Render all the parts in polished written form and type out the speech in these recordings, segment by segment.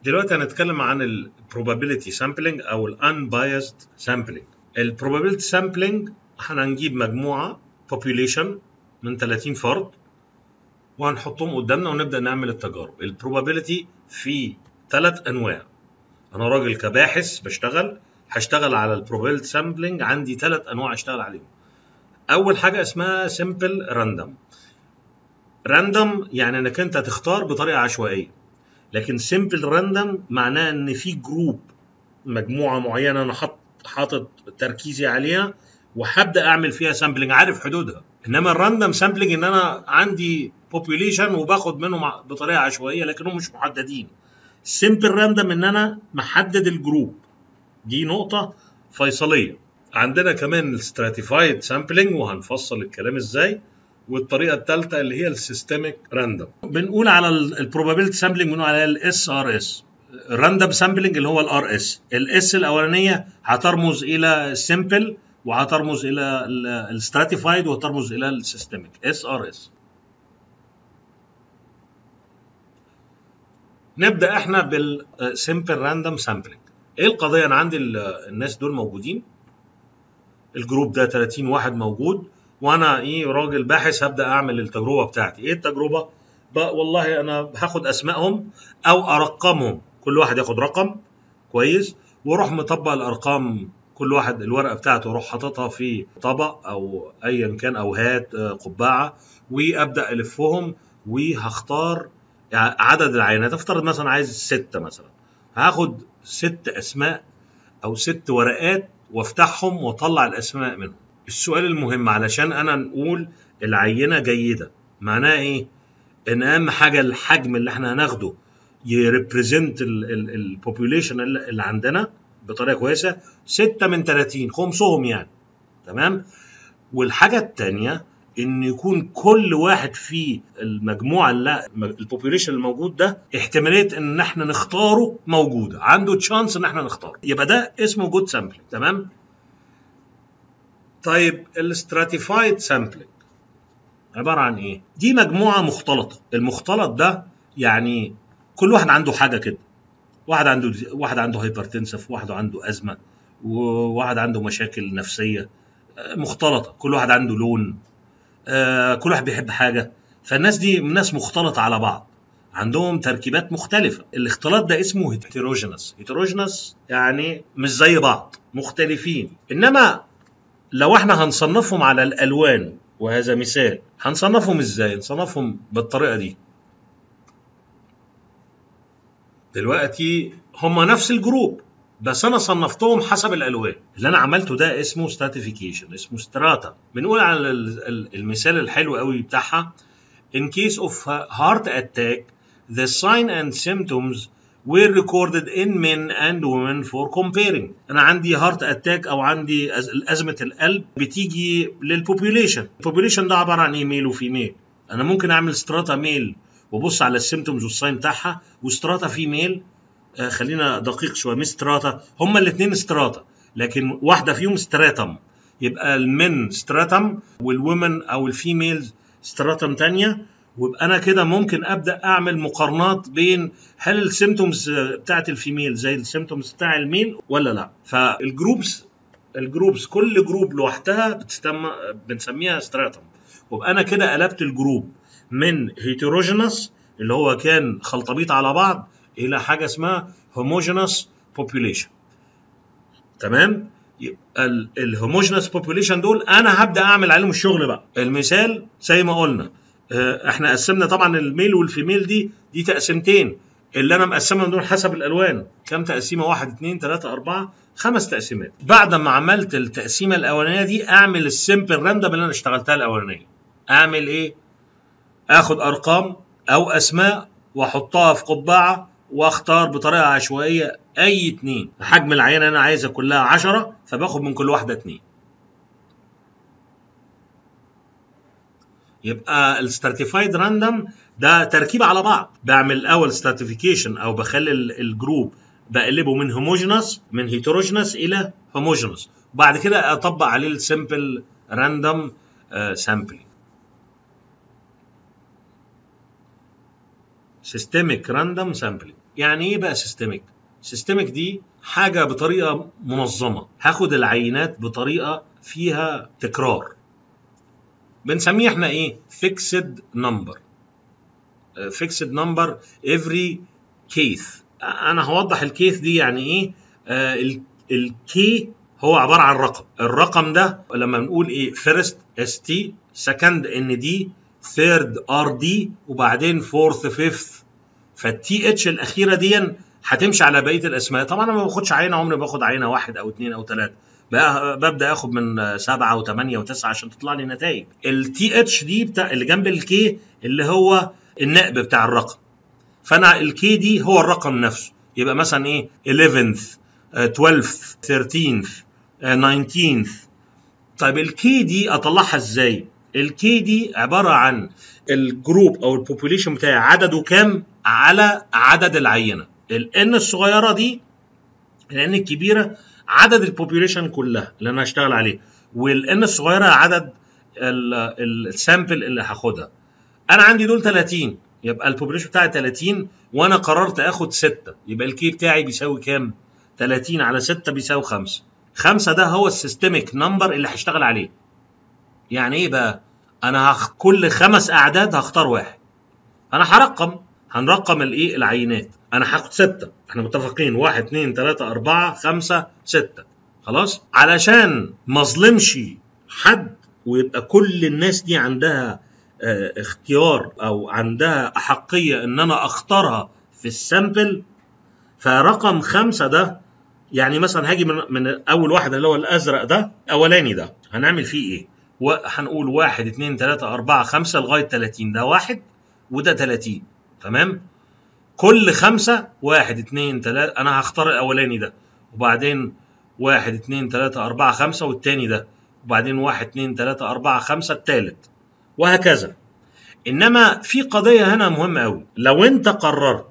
دلوقتي هنتكلم عن ال probability sampling أو ال unbiased sampling. ال probability sampling هنجيب مجموعة population من 30 فرد وهنحطهم قدامنا ونبدأ نعمل التجارب. ال probability في 3 أنواع. أنا راجل كباحث هشتغل على ال probability sampling، عندي 3 أنواع أشتغل عليهم. أول حاجة اسمها simple random. random يعني إنك أنت تختار بطريقة عشوائية. لكن simple random معناه ان في جروب، مجموعه معينه انا حاطط تركيزي عليها وهبدا اعمل فيها سامبلنج، عارف حدودها. انما الراندوم سامبلنج ان انا عندي population وباخد منهم بطريقه عشوائيه لكنهم مش محددين. simple random ان انا محدد الجروب، دي نقطه فيصليه. عندنا كمان الستراتيفايد سامبلنج وهنفصل الكلام ازاي. والطريقه الثالثه اللي هي السيستميك راندوم. بنقول على البروبابيلتي سامبلنج بنقول عليها الاس ار اس. الراندوم سامبلنج اللي هو الار اس. الاس الاولانيه هترمز الى السمبل وهترمز الى الستراتيفايد وهترمز الى السيستميك اس ار اس. نبدا احنا بالسمبل راندوم سامبلنج. ايه القضيه؟ انا عندي الناس دول موجودين، الجروب ده 30 واحد موجود، وانا راجل باحث هبدا اعمل التجربه بتاعتي. ايه التجربه بقى؟ والله انا هاخد اسمائهم او ارقامهم، كل واحد ياخد رقم كويس واروح مطبق الارقام، كل واحد الورقه بتاعته اروح حاططها في طبق او ايا كان او هات قبعه وابدا الفهم وهختار عدد العينات. افترض مثلا عايز 6 مثلا، هاخد 6 اسماء او 6 ورقات وافتحهم واطلع الاسماء منهم. السؤال المهم علشان انا نقول العينه جيده معناه ايه؟ ان اهم حاجه الحجم اللي احنا هناخده يريبريزنت البوبوليشن اللي عندنا بطريقه كويسه. 6 من 30 خمسهم يعني، تمام. والحاجه الثانيه ان يكون كل واحد في المجموعه اللي البوبوليشن الموجود ده احتماليه ان احنا نختاره موجوده، عنده تشانس ان احنا نختاره، يبقى ده اسمه جود سامبلنج، تمام. طيب الاستراتيفايد سامبلنج عباره عن ايه؟ دي مجموعه مختلطه. المختلط ده يعني كل واحد عنده حاجه كده، واحد عنده هايبرتنسف، واحد عنده ازمه، وواحد عنده مشاكل نفسيه، مختلطه. كل واحد عنده لون، كل واحد بيحب حاجه. فالناس دي ناس مختلطه على بعض، عندهم تركيبات مختلفه. الاختلاط ده اسمه هيتروجينس. هيتروجينس يعني مش زي بعض، مختلفين. انما لو احنا هنصنفهم على الالوان، وهذا مثال، هنصنفهم ازاي؟ نصنفهم بالطريقه دي. دلوقتي هم نفس الجروب بس انا صنفتهم حسب الالوان. اللي انا عملته ده اسمه stratification، اسمه ستراتا. بنقول على المثال الحلو قوي بتاعها: in case of heart attack the sign and symptoms were recorded in men and women for comparing. انا عندي هارت اتاك او عندي ازمه القلب بتيجي للبوبوليشن. البوبوليشن ده عباره عن ايه؟ ميل وفيميل. انا ممكن اعمل ستراتا ميل وبص على السيمتومز والساين بتاعها، وستراتا فيميل خلينا دقيق شويه، مش ستراتا، هما الاثنين ستراتا لكن واحده فيهم ستراتم. يبقى المن ستراتم والومن او الفيميلز ستراتم ثانيه. ويبقى انا كده ممكن ابدا اعمل مقارنات بين هل السيمتومز بتاعت الفيميل زي السيمتومز بتاع الميل ولا لا. فالجروبس كل جروب لوحدها بنسميها ستراتم. ويبقى انا كده قلبت الجروب من هيتروجينس اللي هو كان خلطبيط على بعض الى حاجه اسمها هوموجينس بوبوليشن، تمام. يبقى الهوموجينس بوبوليشن دول انا هبدا اعمل عليهم الشغل بقى. المثال زي ما قلنا، احنا قسمنا طبعا الميل والفيميل دي تقسيمتين، اللي انا مقسمهم دول حسب الالوان. كم تقسيمه؟ 1 2 3 4 5 تقسيمات. بعد ما عملت التقسيمه الاولانيه دي اعمل السمبل راندوم اللي انا اشتغلتها الاولانيه. اعمل ايه؟ اخد ارقام او اسماء واحطها في قبعه واختار بطريقه عشوائيه اي 2. حجم العينه انا عايزها كلها 10 فباخد من كل واحده 2. يبقى الستراتيفايد راندوم ده تركيب على بعض. بعمل الاول ستراتيفيكيشن او بخلي الجروب بقلبه من هوموجينس من هيتروجينس الى هوموجينس، وبعد كده اطبق عليه السمبل راندوم سامبلينج. سيستميك راندوم سامبلينج. يعني ايه بقى سيستميك؟ سيستميك دي حاجه بطريقه منظمه، هاخد العينات بطريقه فيها تكرار، بنسميه احنا ايه؟ فيكسد نمبر. فيكسد نمبر افري كيس. انا هوضح الكيس دي يعني ايه. الكي هو عباره عن رقم، الرقم ده لما بنقول ايه؟ فيرست اس تي، سكند ان دي، ثيرد ار دي، وبعدين فورث فيفث. فالتي اتش الاخيره دي هتمشي على بقيه الاسماء. طبعا انا ما باخدش عينه، عمري باخد عينه واحد او اثنين او ثلاثه، ببدا اخد من 7 و8 و9 عشان تطلع لي نتائج. التي اتش دي بتاع اللي جنب الكي اللي هو النائب بتاع الرقم، فانا الكي دي هو الرقم نفسه. يبقى مثلا ايه؟ 11th 12th 13th 19th. طيب الكي دي اطلعها ازاي؟ الكي دي عباره عن الجروب او البوبوليشن بتاعي عدده كام على عدد العينه. الان الصغيره دي، الان الكبيره عدد البوبوليشن كلها اللي انا هشتغل عليه، والان الصغيره عدد السامبل اللي هاخدها. انا عندي دول 30، يبقى البوبوليشن بتاعي 30 وانا قررت اخد 6، يبقى الكي بتاعي بيساوي كام؟ 30 على 6 بيساوي 5. 5 ده هو السيستميك نمبر اللي هشتغل عليه. يعني ايه بقى؟ انا كل 5 اعداد هختار واحد. انا هنرقم الايه؟ العينات. انا هاخد 6، احنا متفقين 1 2 3 4 5 6. خلاص؟ علشان ما اظلمش حد ويبقى كل الناس دي عندها اختيار او عندها احقيه ان انا اختارها في السامبل، فرقم 5 ده يعني مثلا هاجي من اول واحد اللي هو الازرق ده، اولاني ده هنعمل فيه ايه؟ وهنقول 1 2 3 4 5 لغايه 30، ده واحد وده 30. تمام؟ كل 5 1 2 3 انا هختار الاولاني ده، وبعدين 1 2 3 4 5 والتاني ده، وبعدين 1 2 3 4 5 التالت، وهكذا. انما في قضيه هنا مهمه قوي. لو انت قررت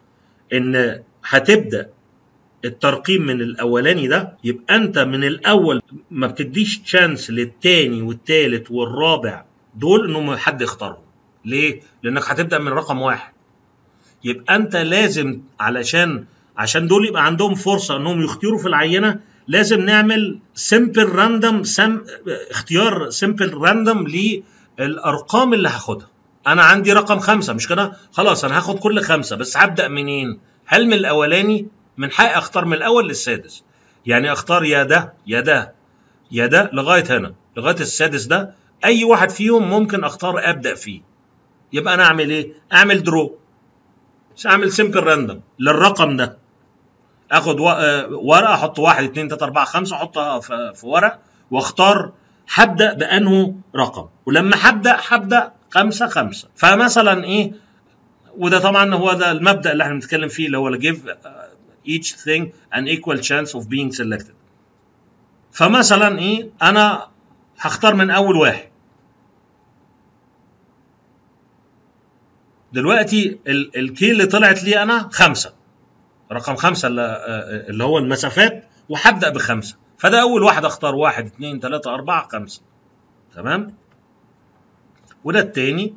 ان هتبدا الترقيم من الاولاني ده، يبقى انت من الاول ما بتديش تشانس للتاني والتالت والرابع دول انهم حد يختارهم. ليه؟ لانك هتبدا من رقم واحد. يبقى انت لازم عشان دول يبقى عندهم فرصه انهم يختاروا في العينه، لازم نعمل سمبل راندوم، اختيار سمبل راندوم للارقام اللي هاخدها. انا عندي رقم 5 مش كده؟ خلاص انا هاخد كل 5، بس هبدا منين؟ هل من الاولاني؟ من حقي اختار من الاول للسادس، يعني اختار يا ده يا ده يا ده لغايه هنا، لغايه السادس ده اي واحد فيهم ممكن اختار ابدا فيه. يبقى انا اعمل ايه؟ اعمل درو، اعمل سمبل راندوم للرقم ده. اخد ورقه، احط 1 2 3 4 5 احطها في ورق، واختار هبدا بانه رقم، ولما هبدا 5 5. فمثلا ايه؟ وده طبعا هو ده المبدا اللي احنا بنتكلم فيه، اللي هو give each thing an equal chance of being selected. فمثلا ايه؟ انا هختار من اول واحد. دلوقتي الكي اللي طلعت لي انا 5، رقم 5 اللي هو المسافات، وهبدا ب5. فده اول واحد اختار 1 2 3 4 5. تمام؟ وده الثاني،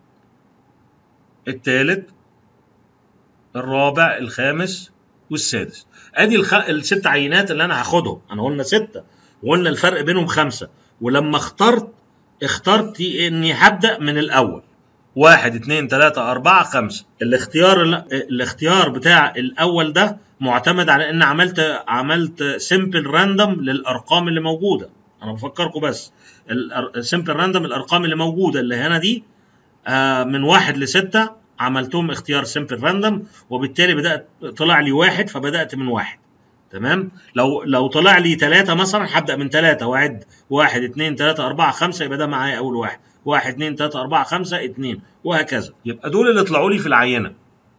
الثالث، الرابع، الخامس، والسادس. ادي الست عينات اللي انا هاخدهم. انا قلنا 6 وقلنا الفرق بينهم 5، ولما اخترت اني هبدا من الاول 1 2 3 4 5. الاختيار بتاع الاول ده معتمد على ان عملت سمبل راندوم للارقام اللي موجوده. انا بفكركم بس، السمبل راندوم الارقام اللي موجوده اللي هنا دي من 1 ل 6 عملتهم اختيار سمبل راندوم، وبالتالي طلع لي 1، فبدات من 1. تمام؟ لو طلع لي 3 مثلا هبدا من 3 واعد 1 2 3 4 5، يبقى ده معايا اول واحد. 1 2 3 4 5 2، وهكذا. يبقى دول اللي طلعوا لي في العينه.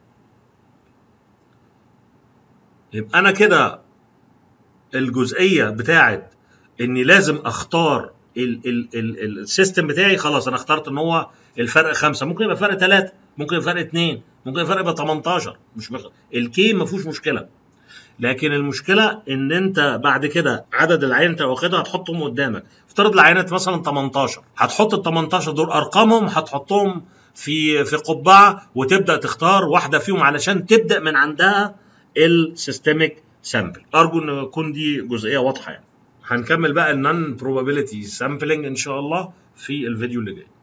يبقى انا كده الجزئيه بتاعت اني لازم اختار السيستم بتاعي، خلاص انا اخترت ان هو الفرق 5، ممكن يبقى فرق 3، ممكن يبقى فرق 2، ممكن الفرق يبقى 18. الكي ما فيهوش مشكله، لكن المشكله ان انت بعد كده عدد العينات انت واخدها هتحطهم قدامك. افترض العينات مثلا 18، هتحط ال 18 دول ارقامهم هتحطهم في قبعه وتبدا تختار واحده فيهم علشان تبدا من عندها السيستميك سامبل. ارجو ان تكون دي جزئيه واضحه يعني. هنكمل بقى النون بروبابيلتي سامبلنج ان شاء الله في الفيديو اللي جاي.